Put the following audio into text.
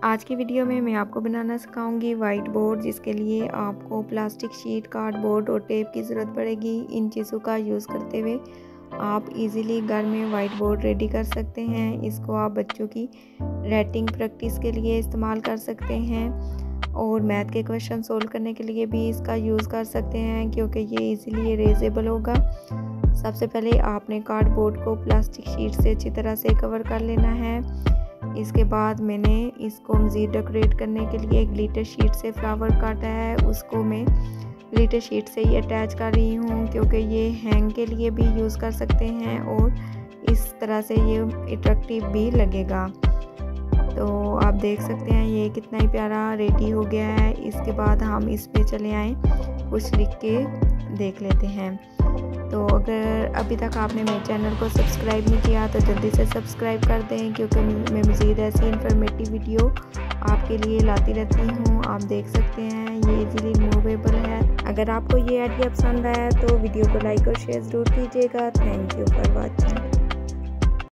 आज की वीडियो में मैं आपको बनाना सिखाऊंगी वाइट बोर्ड, जिसके लिए आपको प्लास्टिक शीट, कार्डबोर्ड और टेप की ज़रूरत पड़ेगी। इन चीज़ों का यूज़ करते हुए आप इजीली घर में वाइट बोर्ड रेडी कर सकते हैं। इसको आप बच्चों की राइटिंग प्रैक्टिस के लिए इस्तेमाल कर सकते हैं और मैथ के क्वेश्चन सोल्व करने के लिए भी इसका यूज़ कर सकते हैं, क्योंकि ये इजीली इरेजेबल होगा। सबसे पहले आपने कार्डबोर्ड को प्लास्टिक शीट से अच्छी तरह से कवर कर लेना है। इसके बाद मैंने इसको मज़ीद डेकोरेट करने के लिए ग्लिटर शीट से फ्लावर काटा है। उसको मैं ग्लिटर शीट से ही अटैच कर रही हूँ, क्योंकि ये हैंग के लिए भी यूज़ कर सकते हैं और इस तरह से ये अट्रैक्टिव भी लगेगा। तो आप देख सकते हैं ये कितना ही प्यारा रेडी हो गया है। इसके बाद हम इस पे चले आए, कुछ लिख के देख लेते हैं। तो अगर अभी तक आपने मेरे चैनल को सब्सक्राइब नहीं किया तो जल्दी से सब्सक्राइब कर दें, क्योंकि मैं मज़ीद ऐसी इन्फॉर्मेटिव वीडियो आपके लिए लाती रहती हूँ। आप देख सकते हैं ये इजीली रिमूवेबल है। अगर आपको ये आइडिया पसंद आया तो वीडियो को लाइक और शेयर ज़रूर कीजिएगा। Thank you for watching.